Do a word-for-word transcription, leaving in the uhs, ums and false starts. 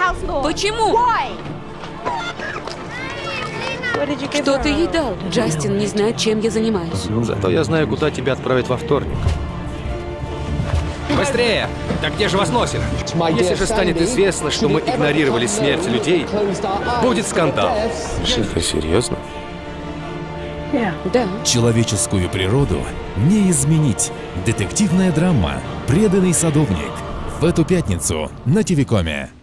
Почему? Что ты ей дал? Джастин не знает, чем я занимаюсь. Зато я знаю, куда тебя отправить во вторник. Быстрее! Да где же вас носит? Если же станет известно, что мы игнорировали смерть людей, будет скандал. Ты серьезно? Да. Человеческую природу не изменить. Детективная драма «Преданный садовник». В эту пятницу на Тивикоме.